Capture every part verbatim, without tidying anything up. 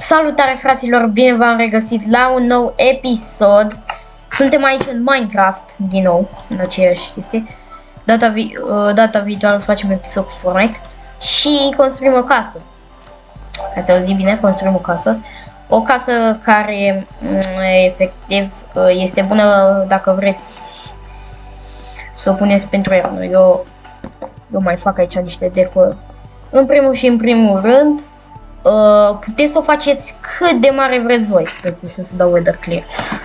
Salutare fraților, bine v-am regăsit la un nou episod. Suntem aici în Minecraft, din nou, în aceeași chestie. Data, vi uh, data viitoare o să facem episod cu Fortnite și construim o casă. Ați auzit bine? Construim o casă. O casă care, efectiv, este bună dacă vreți să o puneți pentru iarnă. Eu, eu mai fac aici niște decor. În primul și în primul rând, Uh, puteți să o faceți cât de mare vreți voi. Să-ți să, să dau weather clear.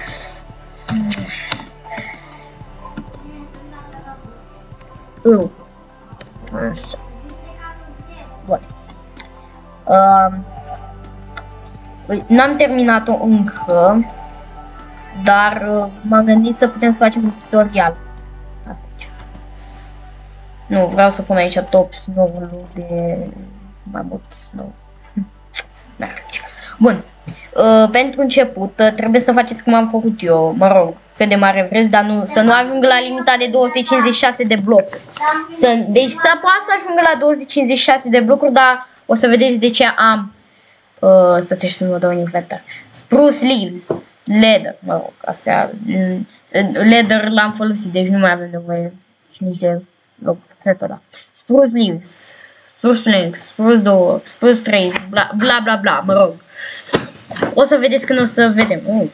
Uh. Așa. Bun. Uh, N-am terminat-o încă, dar uh, m-am gândit să putem să facem un tutorial. Asta. Nu, vreau să pun aici top snow-ul de mai mult snow. Bun, uh, pentru început uh, trebuie să faceți cum am făcut eu, mă rog, cât de mare vreți, dar nu, să nu ajungă la limita de două sute cincizeci și șase de blocuri. Să, deci să poată să ajungă la două sute cincizeci și șase de blocuri, dar o să vedeți de ce am, uh, stați și să nu dau în inventar, spruce leaves, leather, mă rog, astea, leather l-am folosit, deci nu mai avem nevoie și nici de blocuri, cred că da. Spruce leaves. Spruce planks, spruce două, spruce trees, bla bla bla bla, mă rog. O să vedeți când o să vedem. Uh.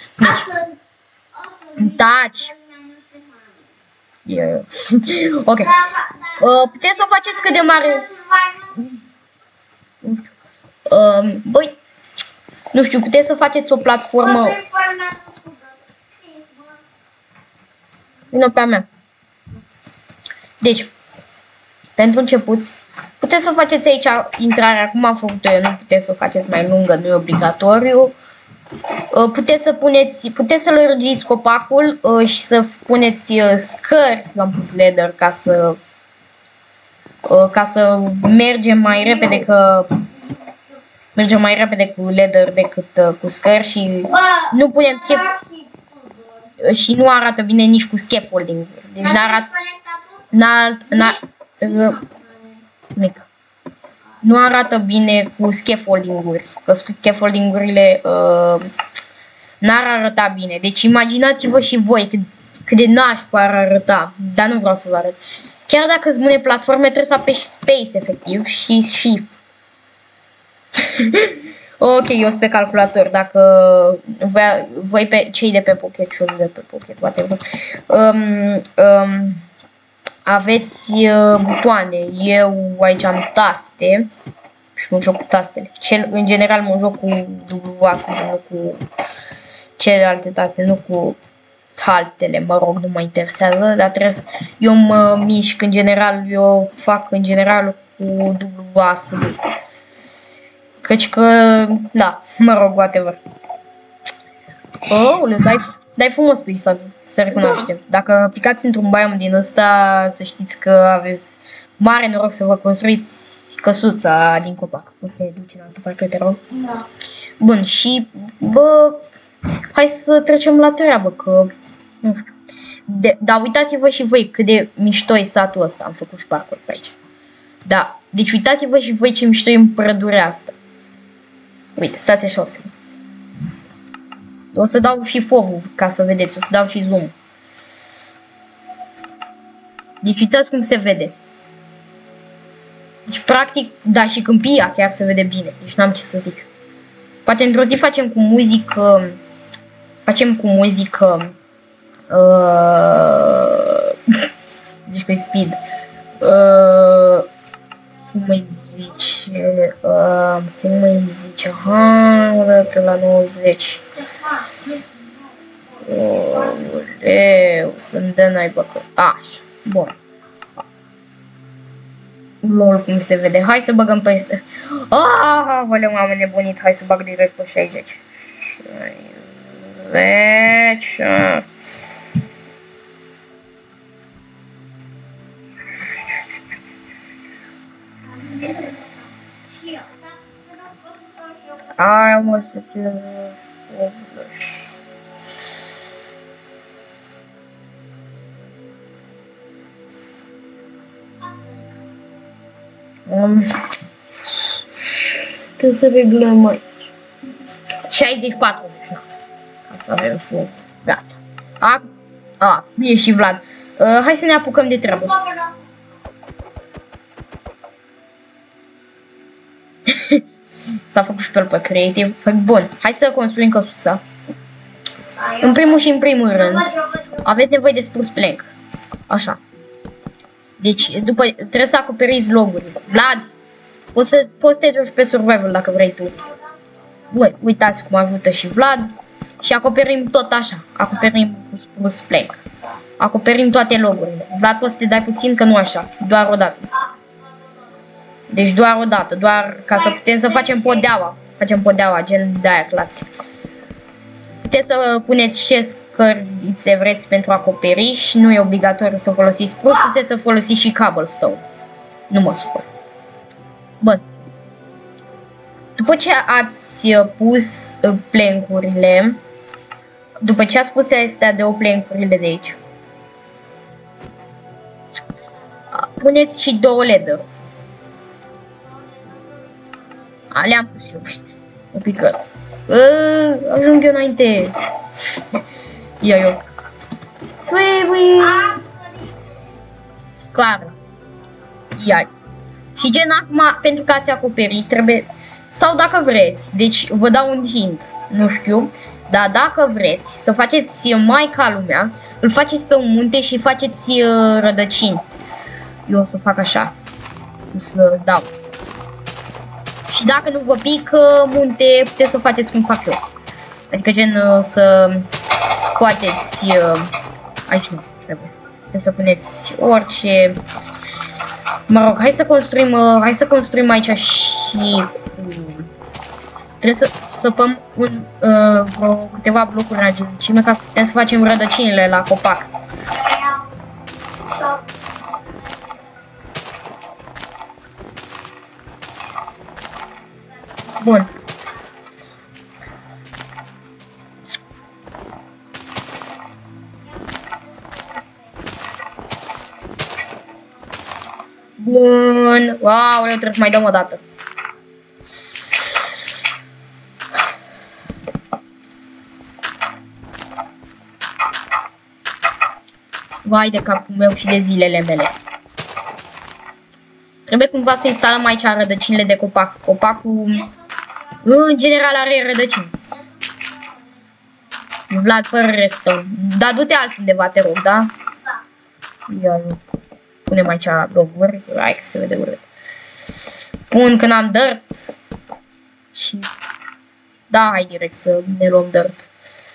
Deci. Taci. Yeah. Ok. Uh, puteți să o faceți cât de mare. Uh, băi, nu știu, puteți să faceți o platformă. Vino pe a mea. Deci, pentru începuți, puteți să faceți aici intrarea cum am făcut eu, nu puteți să o faceți mai lungă, nu e obligatoriu. Puteți să puneți, puteți să lărgiți copacul și să puneți scări, l-am pus leather ca să ca să mergem mai repede că mergem mai repede cu leather decât cu scări și nu punem scaffolding și nu arată bine nici cu scaffolding. Deci n-arată n-arată mic. Nu arată bine cu scaffolding-uri, că scaffolding-urile uh, n-ar arăta bine. Deci imaginați-vă și voi cât, cât de nașpa ar arăta, dar nu vreau să vă arăt. Chiar dacă îți pune platforme, trebuie să apeși space efectiv și shift. Ok, eu sunt pe calculator, dacă voi, voi pe cei de pe Pocket și eu de pe Pocket, whatever. Um, um, Aveți uh, butoane, eu aici am taste și mă joc cu tastele. Cel, în general mă joc cu W A S D, nu cu celelalte taste, nu cu altele, mă rog, nu mă interesează, dar trebuie să, eu mă mișc în general, eu fac în general cu W A S D. Căci că, da, mă rog, whatever. Oh, le dai... Dar e frumos peisajul, să recunoaștem. Dacă picați într-un biom din ăsta, să știți că aveți mare noroc să vă construiți căsuța din copac. O să te duci în altă parte, te rog. Da. Bun, și bă, hai să trecem la treabă, că nu știu. De, dar uitați-vă și voi cât de mișto e satul ăsta. Am făcut și parcuri pe aici. Da, deci uitați-vă și voi ce mișto e în pădurea asta. Uite, stați așa o să... O să dau și fovul ca să vedeți, o să dau și zoom. Deci uitați cum se vede. Deci practic, da, și câmpia chiar se vede bine, deci n-am ce să zic. Poate într-o zi facem cu muzică, facem cu muzică, uh, zici că-i speed, uh, cum îi zice, uh, cum îi zice, ha, o dată la nouăzeci. Oleu, să-mi dă naiba că... Așa, bun. Lol, cum se vede. Hai să băgăm peste. Ah, oleu, m-am nebunit. Hai să bag direct pe șaizeci. șaizeci. Ai, mă, să-ți... Um, trebuie să reglăm mai. șaizeci patruzeci. Ca să avem foc. Gata. A, a, e și Vlad. Uh, hai să ne apucăm de treabă. S-a făcut și pe el pe creativ. Bun, hai să construim căsuța. În primul și în primul rând, aveți nevoie de spruce plank. Așa. Deci, după, trebuie să acoperiți logurile. Vlad, poți să, poți să te joci pe survival dacă vrei tu. Bun, uitați cum ajută și Vlad. Și acoperim tot așa. Acoperim cu spruce plank. Acoperim toate logurile. Vlad, poți să te dai puțin, că nu așa. Doar o dată. Deci doar o dată. Doar ca să putem să facem podeaua. Facem podeaua, gen de aia clasic. Puteți să puneți ce scărițe vreți pentru acoperiș. Nu e obligatoriu să folosiți spruce. Puteți să folosiți și cobblestone. Nu mă supăr. Bun. După ce ați pus plank-urile, după ce ați pus astea de o plank-urile de aici, puneți și două ladder. Le-am pus eu. O picat. Ajung eu înainte. Ia eu. Ui, ui. Scară. Ia. Și gen acum, pentru că ați acoperit, trebuie... Sau dacă vreți, deci vă dau un hint, nu știu, dar dacă vreți să faceți mai ca lumea, îl faceți pe un munte și faceți uh, rădăcini. Eu o să fac așa. O să dau. Și dacă nu vă pică munte, puteți să faceți cum fac eu. Adică gen uh, să scoateți... Uh, aici nu trebuie. Puteți să puneți orice... Mă rog, hai să construim, uh, hai să construim aici și... Trebuie să săpăm un, uh, vreo câteva blocuri în adâncime ca să putem să facem rădăcinile la copac. Bun. Bun. Wow, eu trebuie să mai dăm o dată. Vai de capul meu și de zilele mele. Trebuie cumva să instalăm aici rădăcinile de copac. Copacul, în general, are rădăcini. Vlad, fără redstone. Dar du-te altundeva, te rog, da? Ia, punem aici blocuri. Hai că se vede urât. Pun când am dirt. Și... Da, hai direct să ne luăm dirt.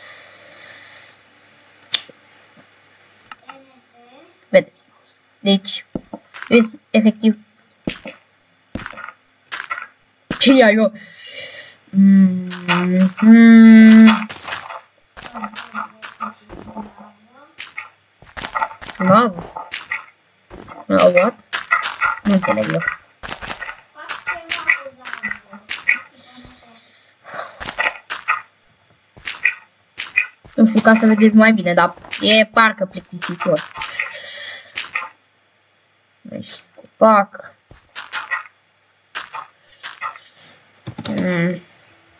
Vedeți. Deci, este efectiv. Ce ia eu? Mm -hmm. Wow. Oh, what? Nu înțeleg eu. Nu știu, ca să vedeți mai bine, dar e parcă plictisitor. Aici, copac. Mm.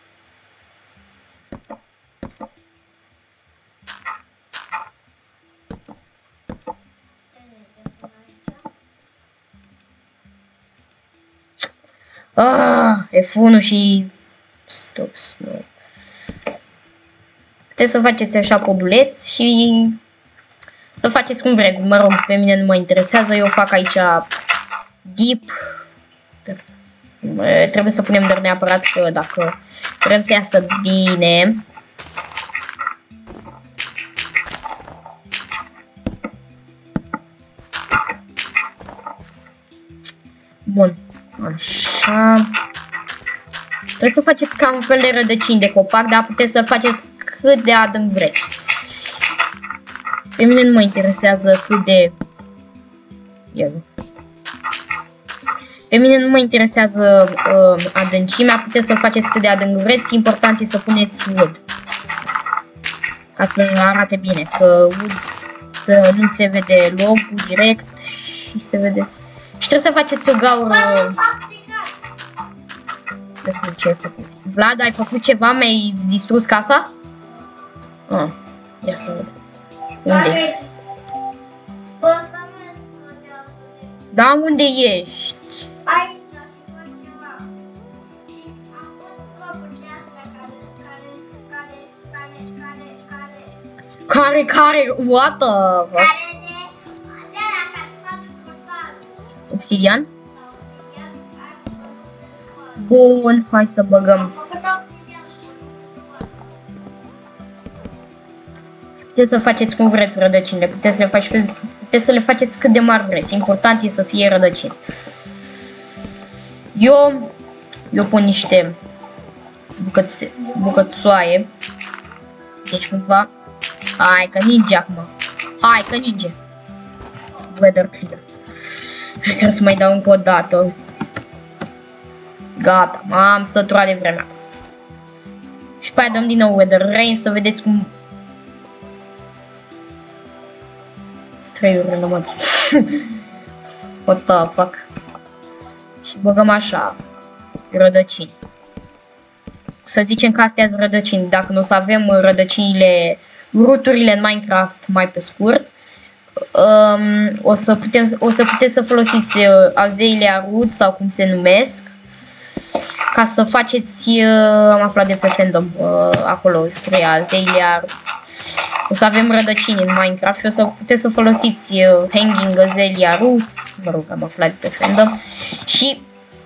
Ah, F unu și stop, stop. Puteți să faceți așa poduleți și să faceți cum vreți. Mă rog, pe mine nu mă interesează. Eu fac aici deep. Trebuie să punem doar neapărat că dacă vrem să iasă bine. Bun. Așa. Trebuie să faceți ca un fel de rădăcini de copac, dar puteți să faceți cât de adânc vreți. Pe mine nu mă interesează cât de... Pe mine nu mă interesează uh, adâncimea, puteți să faceți cât de adânc vreți, important e să puneți wood. Ca să arate bine, că wood să nu se vede logul direct și se vede... Și trebuie să faceți o gaură... Trebuie să ce ai făcut. Vlad, ai făcut ceva? Mi-ai distrus casa? Ah, ia să vedem. Unde? Da, unde ești? Care, care, what the fuck? Obsidian? Bun, hai să băgăm. Puteți să faceți cum vreți rădăcinile, puteți să le, faci cât, puteți să le faceți cât de mari vreți. Important e să fie rădăcini. Eu, eu pun niște bucățe, bucățoaie. Deci cumva. Hai că ninge acum. Hai că ninge. Weather clear. Trebuie să mai dau încă o dată. Gata, m-am săturat de vremea. Și pe aia dăm din nou weather rain să vedeți cum... Trei ore rămân. What the fuck. Și băgăm așa. Rădăcini. Să zicem că astea sunt rădăcini. Dacă nu o să avem rădăcinile, ruturile în Minecraft mai pe scurt, um, o, să putem, o să puteți să folosiți uh, Azalea Roots sau cum se numesc, ca să faceți, uh, am aflat de pe fandom, uh, acolo scrie Azalea Roots. O să avem rădăcini în Minecraft și o să puteți să folosiți uh, Hanging Azalea Roots, mă rog, am aflat de pe fandom, și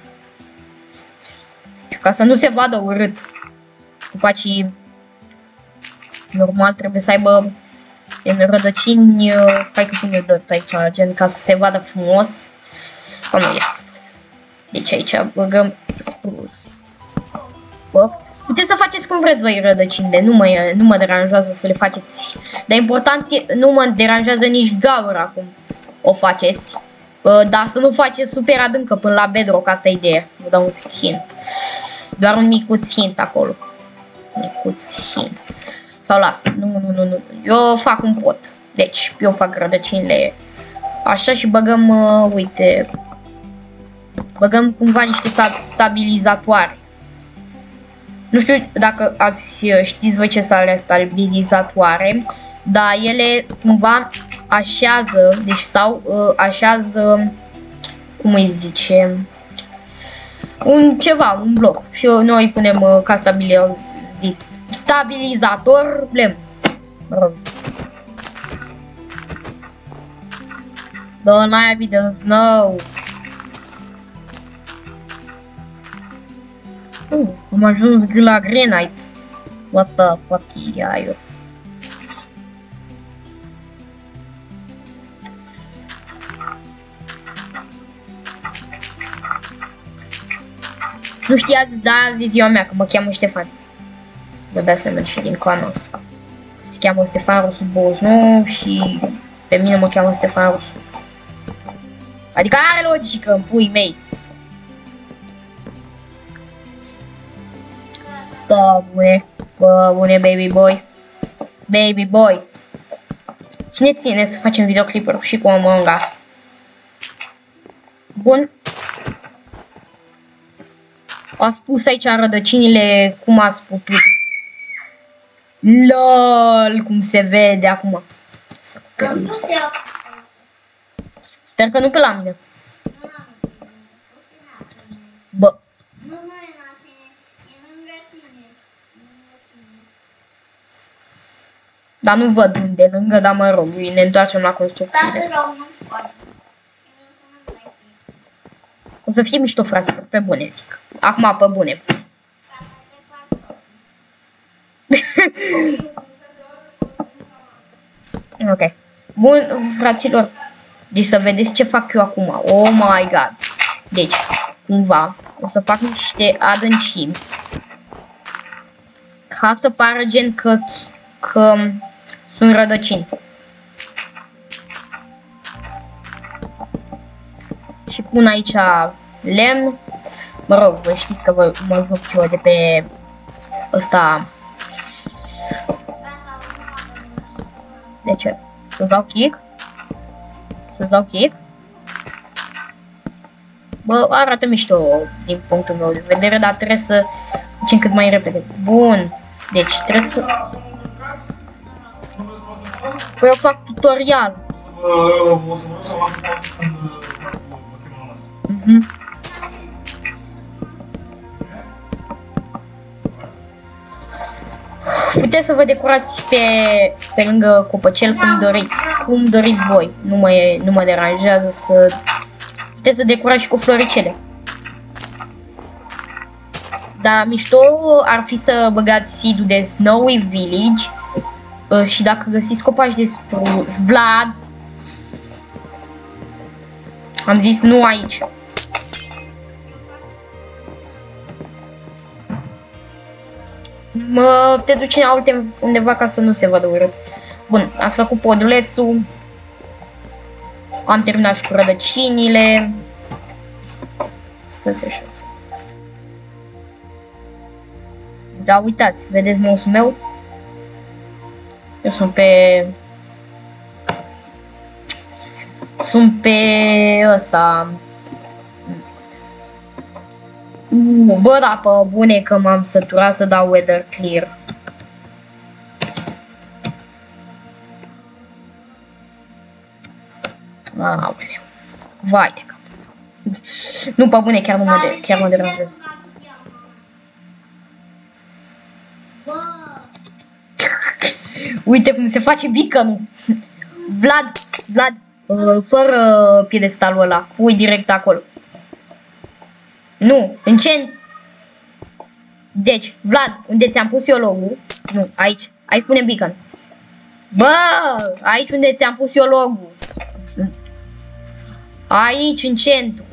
ca să nu se vadă urât. Copacii normal trebuie să aibă în rădăcini, uh, hai că pun eu dot aici, gen ca să se vadă frumos. Sau nu, ia să vedem. Deci aici băgăm spruce. Bă, puteți să faceți cum vreți voi rădăcinile, nu mă, nu mă deranjează să le faceți. Dar important e, nu mă deranjează nici gaura cum o faceți. Uh, dar să nu faceți super adâncă până la bedrock, asta e ideea. Vă dau un hint. Doar un micuț hint acolo. Micuț hint. Sau lasă. Nu, nu, nu, nu. Eu fac un pot. Deci, eu fac rădăcinile așa și băgăm, uh, uite, băgăm cumva niște stabilizatoare. Nu știu dacă ați știți voi ce sunt alea stabilizatoare, dar ele cumva așează, deci stau, uh, așează, cum îi zice, un ceva, un bloc. Și noi punem uh, ca stabilizit, stabilizator lemn. Mă rog. Dă naibii de snow. Uh, am ajuns la granite. What the fuck e aia? Nu știați, da, a zis ziua mea, că mă cheamă Ștefan. Vă dați seama și din canal. Se cheamă Ștefan Rusu douăzeci și nouă și pe mine mă cheamă Ștefan Rusu. Adică are logică în pui mei. Bă, bune, bă, bune, baby boy. Baby boy. Cine ține să facem videoclipuri și cu Among Us? Bun. A spus aici rădăcinile cum ați putut. LOL, cum se vede acum. Sper că nu pe la mine. Bă. Dar nu văd unde, lângă, dar mă rog, ne întoarcem la construcțiile. O să fie mișto, fraților, pe bune zic. Acum pe bune. Ok. Bun, fraților. Deci să vedeți ce fac eu acum. Oh my god. Deci, cumva, o să fac niște adâncimi. Ca să pară gen că, că sunt rădăcini. Și pun aici lemn. Mă rog, voi știți că vă, mă joc eu de pe ăsta. De ce? Să-ți dau kick? Să-ți dau kick? Bă, arată mișto din punctul meu de vedere, dar trebuie să facem cât mai repede. Bun. Deci trebuie să... Păi eu fac tutorial. O să vă rog să vă las o pauză când vă chem la masă. Mhm. Puteți să vă decorați pe, pe lângă copăcel cum doriți, cum doriți voi. Nu mă, nu mă deranjează să... Puteți să decorați și cu floricele. Dar mișto ar fi să băgați seed-ul de Snowy Village. Și dacă găsiți copaci de spruce, Vlad, am zis nu aici. Mă, te duci în alte undeva ca să nu se vadă urât. Bun, ați făcut podulețul. Am terminat și cu rădăcinile. Stați așa. Da, uitați, vedeți mouse-ul meu? Eu sunt pe... Sunt pe ăsta... Uh, bă, da, pe bune că m-am săturat să dau weather clear. Aoleu. Vai de cap. Nu, pe bune, chiar nu mă, de, chiar mă deranjează. Uite cum se face beacon-ul. Vlad, Vlad, uh, fără piedestalul ăla, pui direct acolo. Nu, în ce? Deci, Vlad, unde ți-am pus eu logo-ul? Nu, aici, aici pune beacon. Bă, aici unde ți-am pus eu logo-ul. Aici, în centru.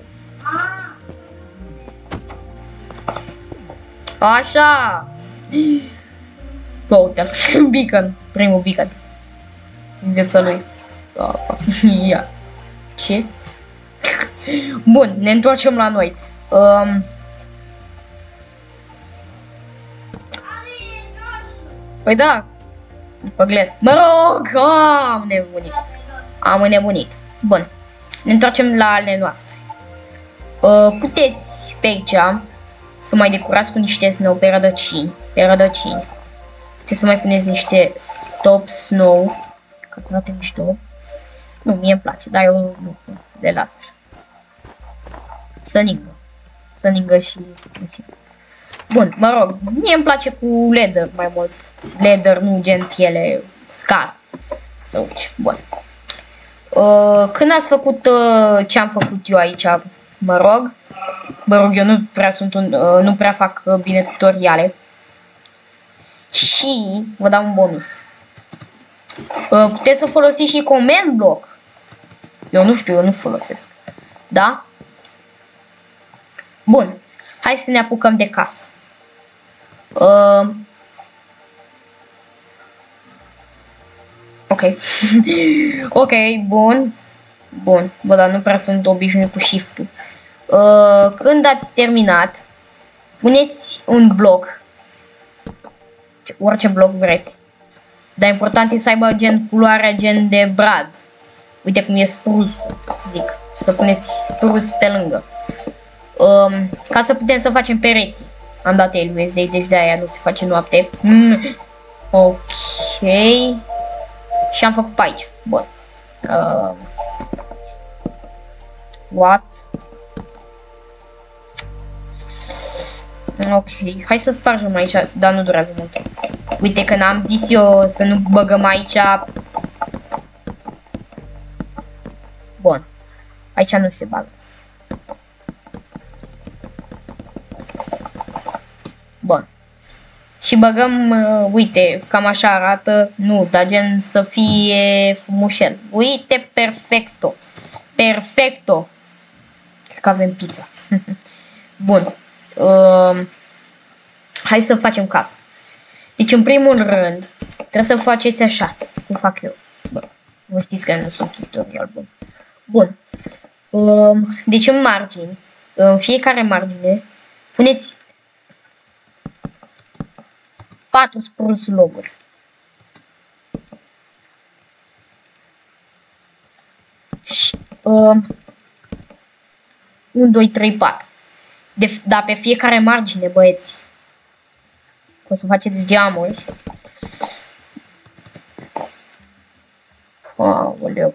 Așa. Bă, uite-l, beacon, primul beacon în viața lui. Oh, fuck. Ia. Ce? Bun, ne întoarcem la noi. Um... Păi da, după gles. Mă rog, am nebunit. Am înnebunit. Bun, ne întoarcem la ale noastre. Uh, puteți pe aici să mai decorați cu niște snow pe rădăcini. Pe rădăcini. Puteți să mai puneți niște stop snow. Ca să arate mișto. Nu, mie îmi place, dar eu nu, le las așa. Să ningă. Să ningă și să pun. Bun, mă rog, mie îmi place cu leather mai mult. Leather, nu gen piele, scar. Să uiți, bun. Uh, când ați făcut uh, ce am făcut eu aici, mă rog, mă rog, eu nu prea sunt un, uh, nu prea fac uh, bine tutoriale. Și vă dau un bonus. Uh, puteți să folosiți și command block. Eu nu știu, eu nu folosesc. Da? Bun. Hai să ne apucăm de casă. Uh, ok. Ok, bun. Bun. Bă, dar nu prea sunt obișnuit cu shift-ul. Uh, când ați terminat, puneți un bloc. Orice bloc vreți. Dar important e să aibă gen culoarea gen de brad. Uite cum e spruce, zic. Să puneți spruce pe lângă. Um, ca să putem să facem pereții. Am dat el U S D, deci de aia nu se face noapte. Mm. Ok. Și am făcut pe aici. Bun. Uh, what? Ok. Hai să spargem aici, dar nu durează mult. Uite că n-am zis eu să nu băgăm aici. Bun. Aici nu se bagă. Bun. Și băgăm, uh, uite, cam așa arată. Nu, dar gen să fie frumușel. Uite, perfecto. Perfecto. Cred că avem pizza. Bun. Uh, hai să facem casa. Deci, în primul rând, trebuie să faceți așa, cum fac eu. Bă, vă știți că nu sunt tutorial bun. Bun. Uh, deci, în margini, în fiecare margine, puneți patru spruce loguri. Și, uh, unu, doi, trei, patru. De, da, pe fiecare margine, băieți. O să faceți geamuri. Aoleu.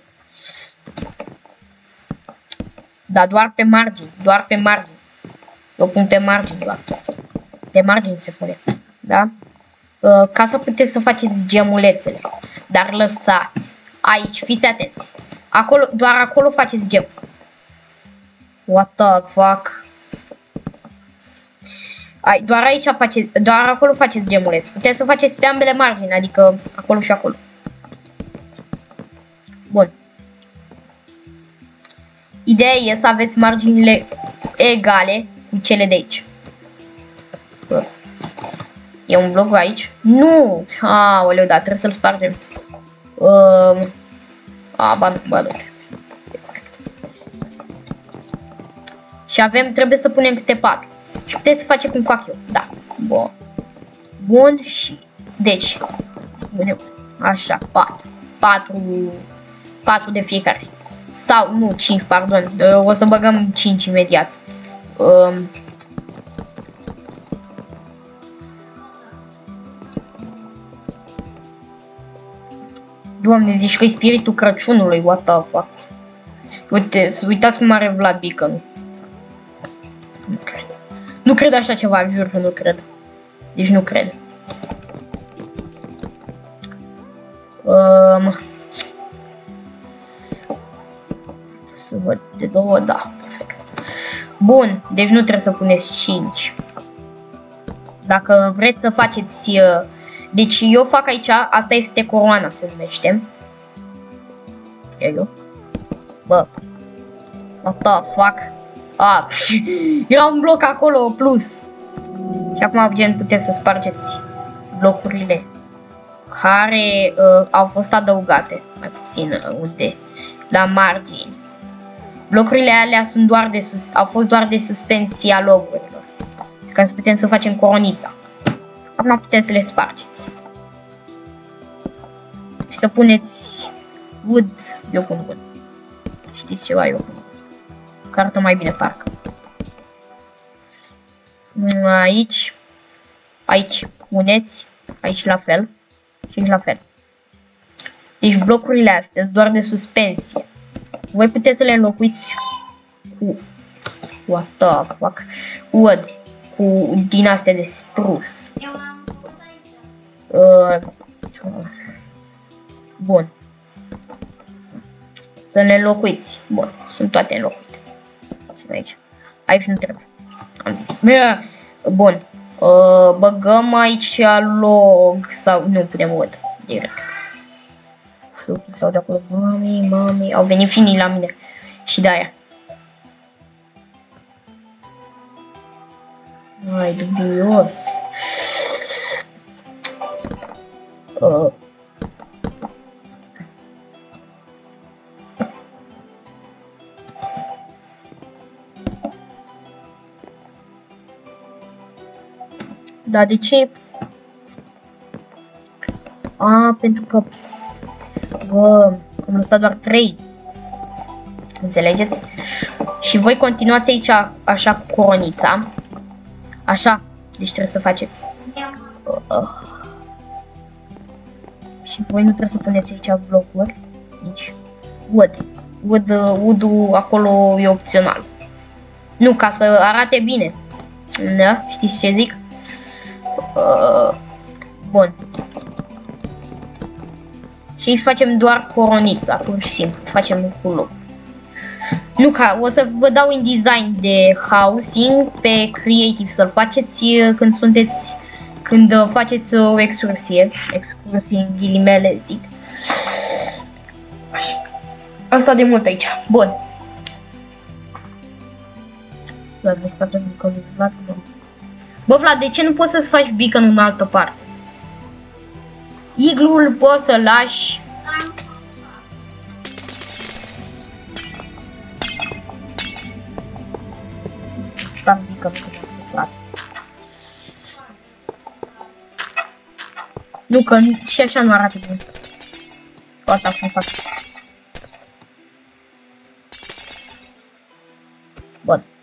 Da, doar pe margini, doar pe margini. Eu pun pe margini doar. Pe margini se pune, da? Uh, ca să puteți să faceți gemulețele. Dar lăsați. Aici, fiți atenți. Acolo, doar acolo faceți gem. What the fuck? Ai, doar aici faceți, doar acolo faceți gemuleți. Puteți să faceți pe ambele margini, adică acolo și acolo. Bun. Ideea e să aveți marginile egale cu cele de aici. E un bloc aici? Nu! Aoleu, da, trebuie să-l spargem. Uh, a, ba nu, ba nu. E corect. Și avem, trebuie să punem câte patru. Și puteți să face cum fac eu. Da. Bun. Bun și... Deci. Bun, așa, patru. patru. patru de fiecare. Sau, nu, cinci, pardon. O să băgăm cinci imediat. Um, Doamne, zici că e spiritul Crăciunului, what the fuck. Uite, uitați cum are Vlad Beacon. Nu cred. Nu cred așa ceva, jur că nu cred. Deci nu cred. Um, să văd de două, da, perfect. Bun, deci nu trebuie să puneți cinci. Dacă vreți să faceți... Uh, Deci eu fac aici, asta este coroana, se numește. Eu. Bă. What the fuck? Ah, era un bloc acolo, plus. Și acum, gen, puteți să spargeți blocurile care uh, au fost adăugate. Mai puțin, uh, unde? La margini. Blocurile alea sunt doar de sus, au fost doar de suspensia logurilor. Ca să putem să facem coronița. Acum puteți să le spargeți. Și să puneți wood. Eu pun wood. Știți ceva? Eu pun wood. Cartă mai bine, parcă. Aici. Aici puneți. Aici la fel. Și aici la fel. Deci blocurile astea sunt doar de suspensie. Voi puteți să le înlocuiți cu... What the fuck? Wood. Cu din astea de spruce. Uh, bun. Să le înlocuiți. Bun, sunt toate înlocuite. Sunt aici. Aici nu trebuie. Am zis. Bun. Uh, băgăm aici log sau nu putem wood direct. Sau de acolo. Mami, mami. Au venit finii la mine. Și de aia. Ai, dubios. Uh. Da, de ce? A, pentru că... Bă, am lăsat doar trei. Înțelegeți? Și voi continuați aici așa cu coronița. Așa, deci trebuie să faceți. Uh, uh. Și voi nu trebuie să puneți aici blocuri. Nici wood. Wood, wood-ul acolo e opțional. Nu, ca să arate bine. Da? Știți ce zic? Uh, bun. Și facem doar coronița, pur și simplu. Facem cu loc. Nu, ca o să vă dau în design de housing pe creative să-l faceți când sunteți, când faceți o excursie, excursie în ghilimele zic. Așa. Asta de mult aici. Bun. Vlad, vă spargem beacon-ul. Vlad, bă, Vlad, de ce nu poți să-ți faci beacon în altă parte? Iglul poți să-l lași. Sparg beacon-ul că nu se place. Nu, că și așa nu arată bine. Gata, cum fac. Bun.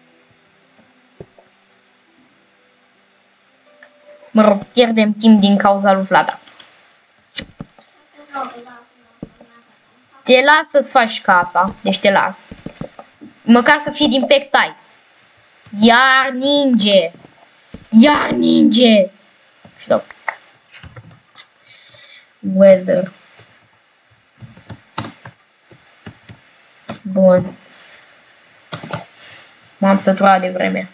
Mă rog, pierdem timp din cauza lui Vlada. Te las să-ți faci casa, deci te las. Măcar să fie din pectice. Iar ninge. Iar ninge. Stop. Weather. Bun. M-am săturat de vreme.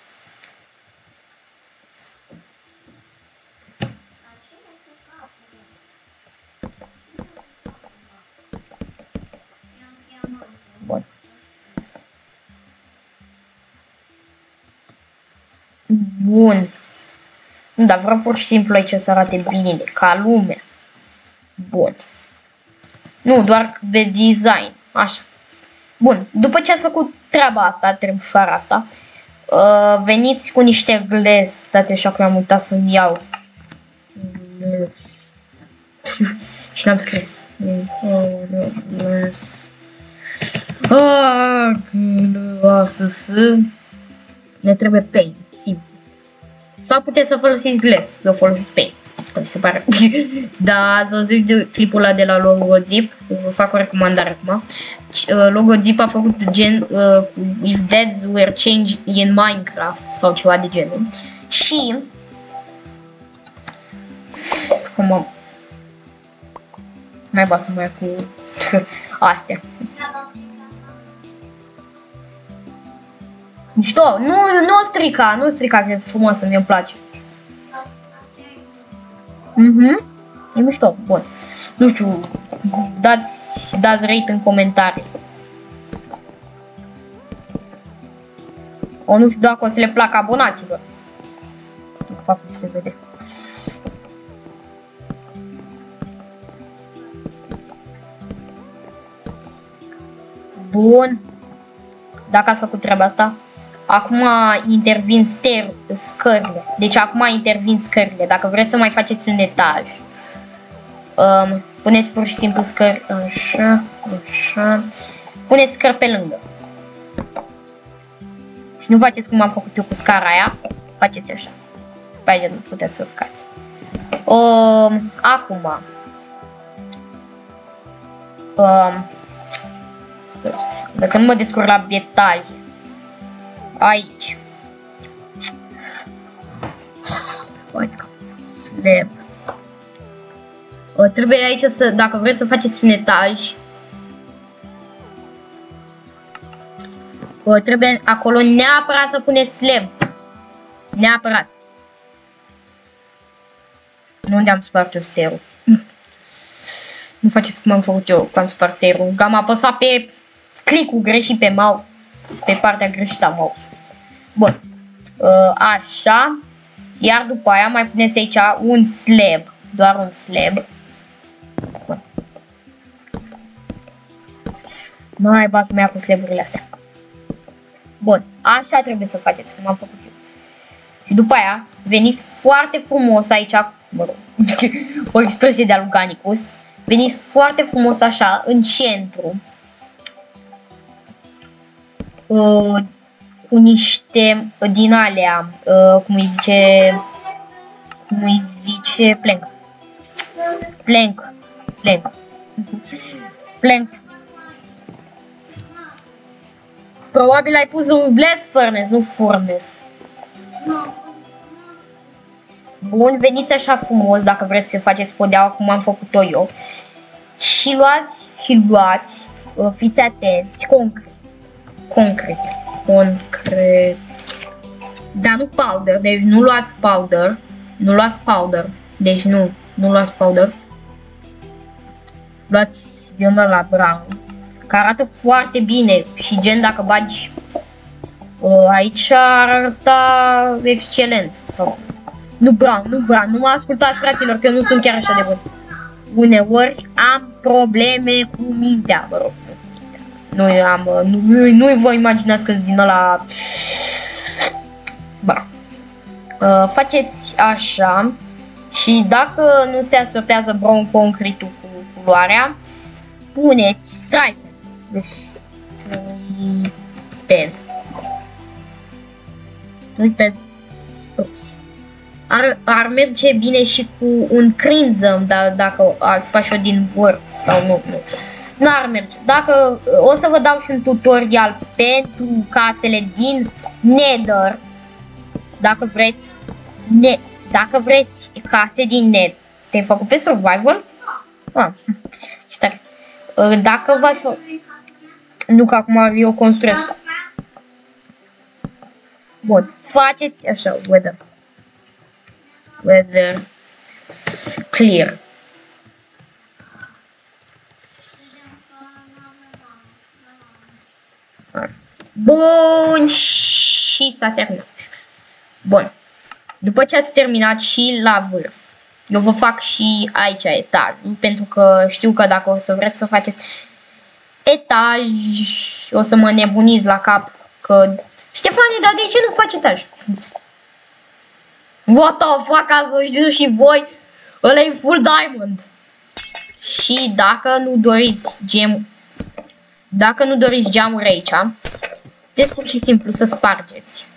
Bun. Bun. Dar vreau pur și simplu aici să arate bine, ca lumea. Bun. Nu, doar de design. Așa. Bun. După ce ați făcut treaba asta, trebușoara asta, uh, veniți cu niște glass. Stați așa că am uitat să-mi iau. Glass. Și n-am scris. Glass. Ah, glass. Ne trebuie paint, simplu. Sau puteți să folosiți glass. Eu folosesc paint. Mi se pare. Da, ați văzut clipul ăla de la Logozip. Vă fac o recomandare acum. Logozip a făcut gen uh, If Deads Were Changed in Minecraft sau ceva de genul. Și cum n-ai ba să mai cu astea. Mișto, nu, nu strica, nu strica, că e frumoasă, mie îmi place. Mhm, e mișto, bun. Nu știu, dați, dați rate în comentarii. O, nu știu dacă o să le placă, abonați-vă. Nu fac cum se vede. Bun. Dacă ați făcut treaba asta, acum intervin ster scările. Deci acum intervin scările. Dacă vreți să mai faceți un etaj, um, puneți pur și simplu scări. Așa, așa. Puneți scări pe lângă. Și nu faceți cum am făcut eu cu scara aia. Faceți așa. Pe aici nu puteți să urcați. Um, acum. Um, Dacă nu mă descurc la etaj. Aici. Slab. Trebuie aici să, dacă vreți să faceți un etaj, trebuie acolo neapărat să puneți slab. Neapărat. Nu unde am spart eu sterul. Nu faceți cum am făcut eu, că am spart sterul. Că am apăsat pe click-ul greșit pe mouse. Pe partea greșită a mouse. Bun. Așa. Iar după aia mai puneți aici un slab. Doar un slab. Bun. Nu ai ba să mă ia cu slaburile astea. Bun. Așa trebuie să faceți cum am făcut eu. Și după aia veniți foarte frumos aici. Mă rog. O expresie de-a lui Ganicus. Veniți foarte frumos așa în centru. Uh, cu niște din alea, uh, cum îi zice, cum îi zice, plank, plank, plank, plank. Probabil ai pus un blade furnace, nu furnace. Bun, veniți așa frumos dacă vreți să faceți podeaua cum am făcut-o eu. Și luați, și luați, uh, fiți atenți, concret. Concret. Concret. Dar nu powder. Deci nu luați powder. Nu luați powder. Deci nu. Nu luați powder. Luați din ăla brown. Că arată foarte bine. Și gen dacă bagi uh, aici ar arăta excelent. Sau nu brown. Nu brown. Nu mă ascultați, fraților, că eu nu sunt chiar așa de bun. Uneori am probleme cu mintea. Mă rog. Nu am, nu, nu vă imaginați că din ăla. Ba. Uh, faceți așa. Și dacă nu se asortează brown concrete-ul cu culoarea, puneți striped. Deci striped. Striped spruce. Ar, ar merge bine și cu un crimson, dar dacă ați face-o din Word sau nu, nu. Nu ar merge. Dacă o să vă dau și un tutorial pentru casele din Nether, dacă vreți, ne, dacă vreți case din Nether. Te-ai făcut pe survival? Ah, ce tare. Dacă v-ați... Nu, că acum eu construiesc. Bun, faceți așa, weather. Weather clear. Bun, și s-a terminat. Bun. După ce ați terminat și la vârf, eu vă fac și aici etajul, pentru că știu că dacă o să vreți să faceți etaj, o să mă nebuniți la cap că Ștefane, dar de ce nu faci etaj? What the fuck, ați văzut și voi? Ăla e full diamond. Și dacă nu doriți gem, dacă nu doriți geamuri aici, puteți pur și simplu să spargeți.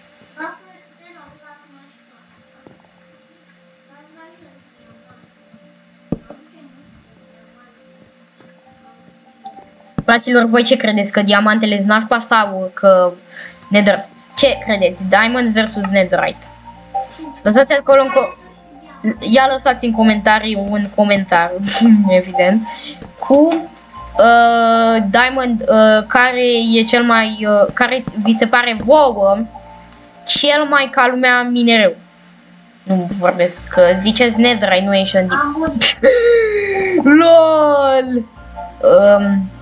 Fraților, voi ce credeți? Că diamantele sunt nașpa sau că nether... Ce credeți? Diamond versus netherite. Lăsați acolo în co... Ia lăsați în comentarii un comentariu, evident, cu uh, diamond uh, care e cel mai... Uh, care vi se pare vouă cel mai ca lumea minereu. Nu vorbesc, că ziceți netherite, nu enchanted. LOL! Um,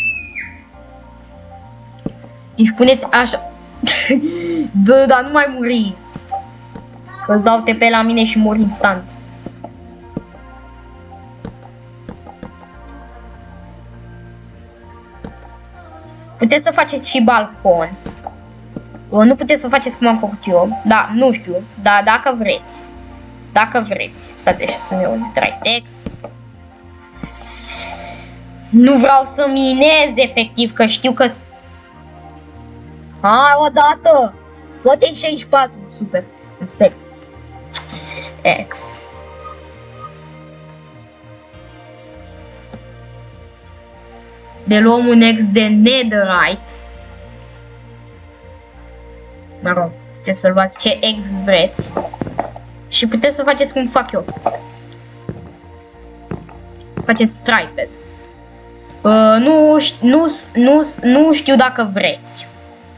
Deci puneți așa. Dă, dar nu mai muri. Că îți dau T P la mine și mor instant. Puteți să faceți și balcon. Nu puteți să faceți cum am făcut eu. Da, nu știu. Dar dacă vreți. Dacă vreți. Stați așa să-mi iau un text. Nu vreau să minez efectiv, că știu că... Hai odată! Poate șaizeci și patru, super, în stack. X. De luăm un X de netherite. Mă rog, puteți să luați ce X vreți. Și puteți să faceți cum fac eu. Faceți striped. Uh, nu, nu, nu, nu știu dacă vreți.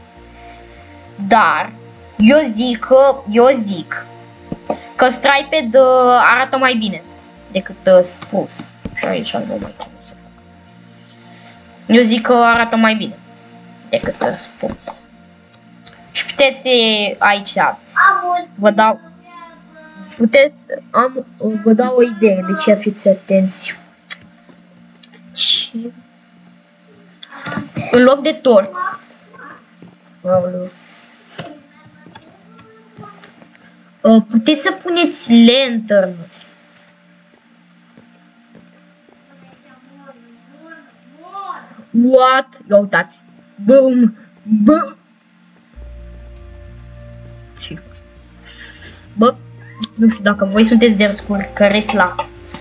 Dar eu zic că, eu zic că striped uh, arată mai bine decât uh, spruce. Și aici nu mai trebuie să fac. Eu zic că arată mai bine decât uh, spruce. Și puteți aici, vă dau, puteți, am, vă dau o idee, de ce fiți atenți. Și în loc de tort, puteți să puneți lantern. What? Ia uitați. Boom. Boom. Bă, nu știu dacă voi sunteți descurcăreți la...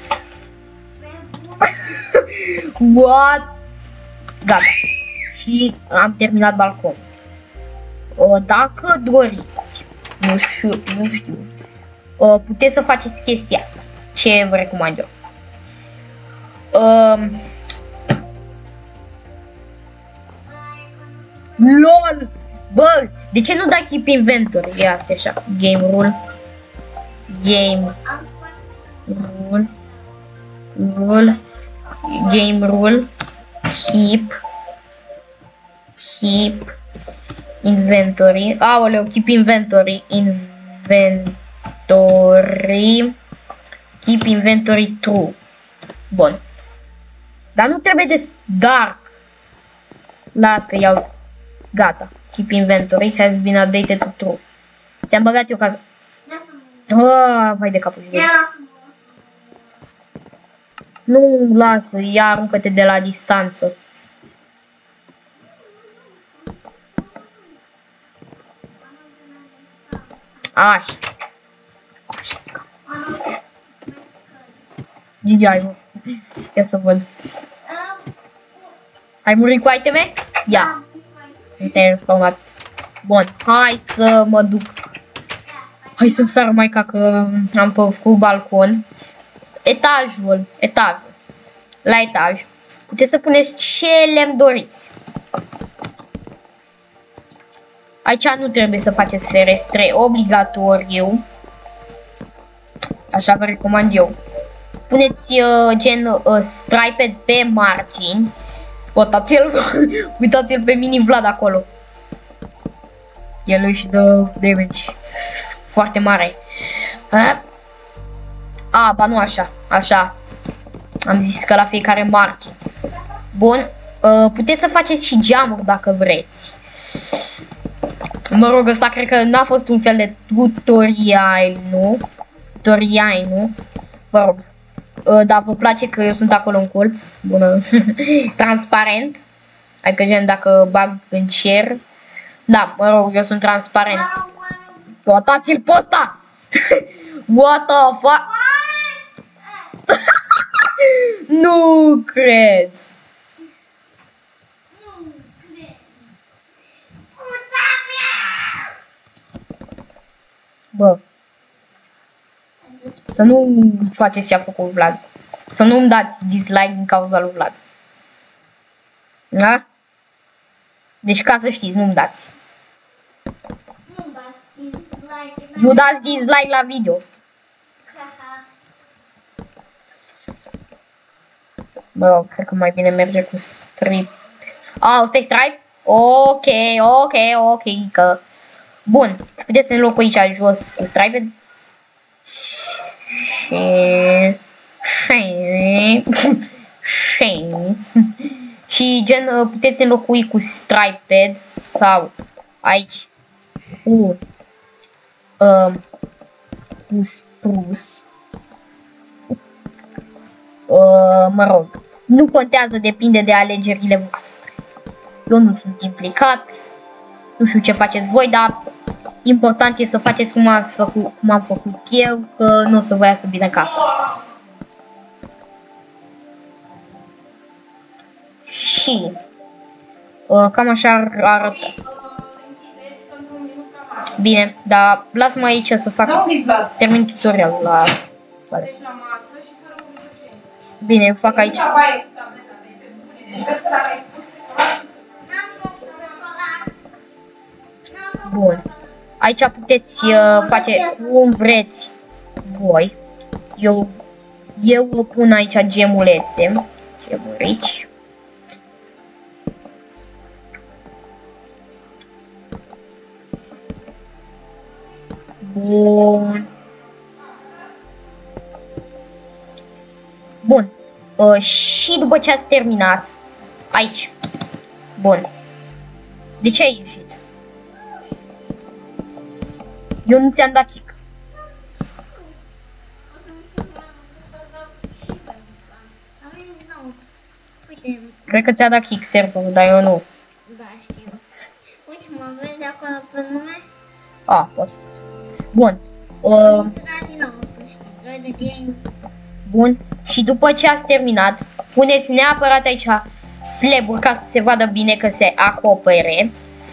What? Gata. Și am terminat balconul. Dacă doriți, nu știu, nu știu, puteți să faceți chestia asta. Ce vă recomand eu? Um, LOL! Bă, de ce nu dai keep inventory? Ia asta așa. Game rule. Game rule. Rule. Game rule. Keep. Keep inventory. Aoleu, keep inventory. Inventory. Keep inventory true. Bun. Dar nu trebuie de dark. Las că iau. Gata. Keep inventory has been updated to true. Ți-am băgat eu ca să... Oh, vai de capul. Nu, lasă, ia aruncă-te de la distanță. Aști. Aști. Ia, mă. Ia să văd. Ai murit cu iteme? Ia. Te-ai respawnat. Bun, hai să mă duc. Hai să-mi sar maica că am făcut balcon. Etajul, etajul. La etaj. Puteți să puneți ce lemn doriți. Aici nu trebuie să faceți ferestre obligatoriu. Așa vă recomand eu. Puneți uh, gen uh, striped pe margini. Uitați-l, uitați-l pe mini Vlad acolo. El își dă damage foarte mare. A? A, ba nu așa, așa. Am zis că la fiecare margine. Bun, uh, puteți să faceți și geamuri dacă vreți. Mă rog, ăsta cred că n-a fost un fel de tutorial, nu? Tutorial, nu? Vă rog. Uh, dar vă place că eu sunt acolo în colț. Bună. Transparent. Adică gen dacă bag în cer. Da, mă rog, eu sunt transparent. Uitați-l pe ăsta! What the fuck? Nu cred! Bă. Să nu faceți ce a făcut Vlad. Să nu-mi dați dislike din cauza lui Vlad. Da? Deci ca să știți, nu-mi dați. Nu dați dislike. Nu dați dislike la video. Bă, rog, cred că mai bine merge cu strip. Ah, ăsta e stripe? Ok, ok, ok, că... Bun, puteți înlocui aici jos cu stripe. Și... Și... Și... Și gen puteți înlocui cu striped sau aici cu... Uh, cu spruce. Uh, mă rog, nu contează, depinde de alegerile voastre. Eu nu sunt implicat, nu știu ce faceți voi, dar important e să faceți cum, ați făcut, cum am făcut eu, că nu o să vă iasă bine casa. Și uh, cam așa arată. Bine, dar lasă-mă aici să fac, să termin tutorialul la... Bine, eu fac aici. Bun. Aici puteți uh, face cum vreți voi. Eu, eu pun aici gemulețe. Gemurici. Bun. Bun. Uh, și după ce ați terminat, aici. Bun. De ce ai ieșit? Eu nu ți-am dat kick. Cred că ți-a dat kick serverul, dar eu nu. Da, știu. Uite, mă vezi acolo pe nume? A, poți. Bun. Uh, din nou, să știi. Join the game. Bun. Și după ce ați terminat, puneți neapărat aici slab-uri ca să se vadă bine că se acopere.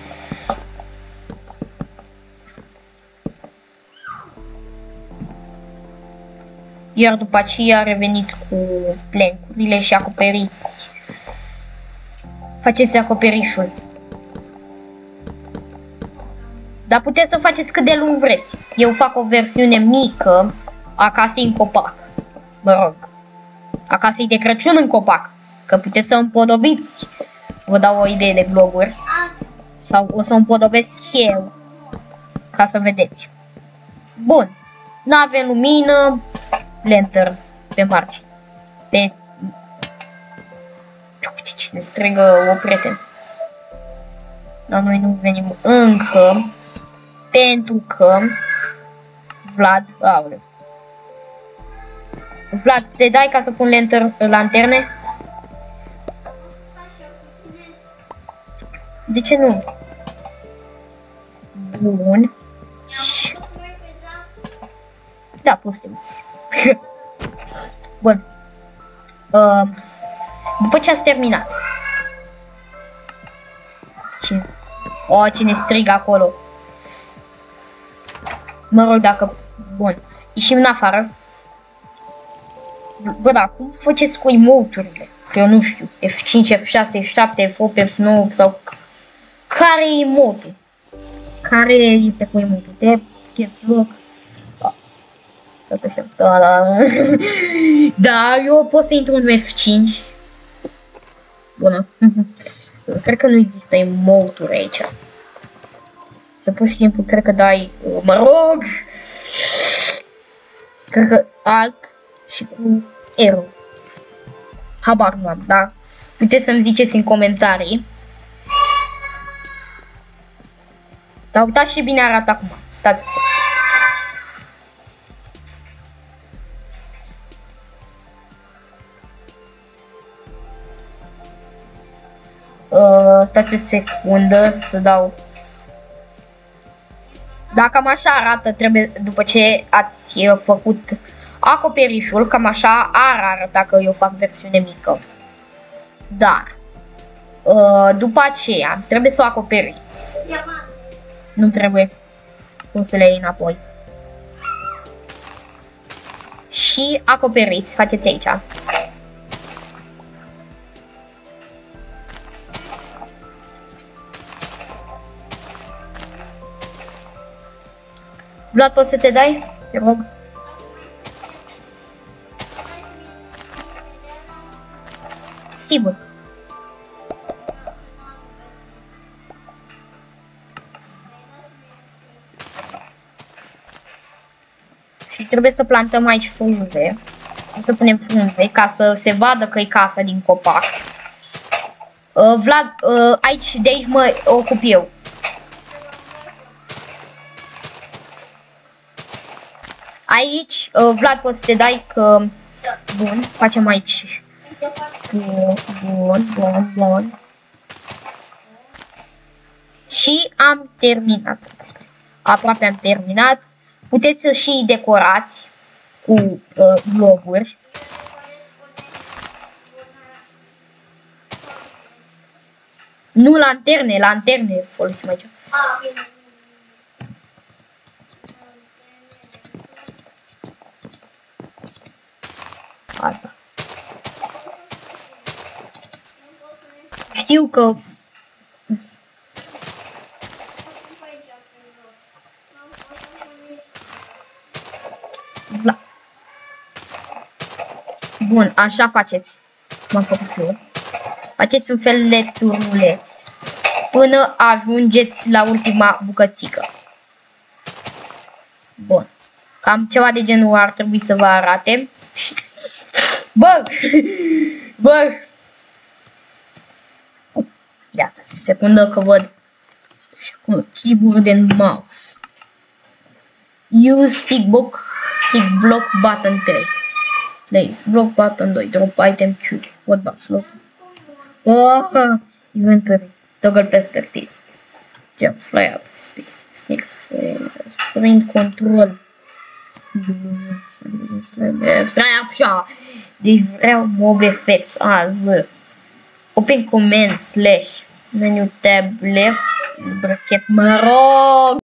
Iar după aceea reveniți cu plank-urile și acoperiți. Faceți acoperișul. Dar puteți să faceți cât de lung vreți. Eu fac o versiune mică a casei în copac. Mă rog, a casei de Crăciun în copac. Că puteți să împodobiți. Vă dau o idee de vloguri. Sau o să împodobesc eu. Ca să vedeți. Bun. N-avem lumină. Lantern pe margine. Pe... Uite cine strigă o prieten. Dar noi nu venim încă. Pentru că Vlad, aoleu. Vlad, te dai ca să pun lanterne? De ce nu? Bun. Da, poți să te uiți. Bun. Uh, după ce ați terminat. Cine? O, cine strigă acolo? Mă rog, dacă... Bun. Ieșim în afară. Bă, da, cum faceți cu emoturile? Că eu nu știu. F cinci, F șase, F șapte, F opt, F nouă sau... Care e emotul? Care este cu emotul? De caps lock. Da. Să știu. Da, da. Da, eu pot să intru în F cinci. Bună. Cred că nu există emoturi aici. Să pur și simplu, cred că dai, mă rog, cred că alt și cu arrow. Habar nu am, dar puteți să-mi ziceți în comentarii. Dar uitați ce bine arată acum. Stați o să. Uh, stați o secundă să dau. Da, cam așa arată, trebuie, după ce ați făcut acoperișul, cam așa ar arăta că eu fac versiune mică. Dar, uh, după aceea, trebuie să o acoperiți. Nu trebuie. O să le iei înapoi. Și acoperiți, faceți aici. Vlad, poți să te dai? Te rog. Sigur. Și trebuie să plantăm aici frunze. O să punem frunze ca să se vadă că e casa din copac. Uh, Vlad, uh, aici, de aici mă ocup eu. Aici, uh, Vlad, poți să te dai că... Bun, facem aici. Bun, bun, bun, bun. Și am terminat. Aproape am terminat. Puteți să și decorați cu uh, globuri. Nu lanterne, lanterne folosim aici. Asta. Știu că Bla. Bun, așa faceți. M-am făcut eu. Faceți un fel de turnuleț până ajungeți la ultima bucățică. Bun. Cam ceva de genul ar trebui să vă arate. Bă! Bă! Ia stați o secundă că văd. Stai și acum keyboard and mouse. Use pick block, pick block button trei. Place block button doi. Drop item Q. What box lock. Oh, inventory. Toggle perspective. Jump, fly up, space, sneak, sprint, control. Așa. Deci vreau mob effects azi. Open command slash menu tab left bracket, mă rog.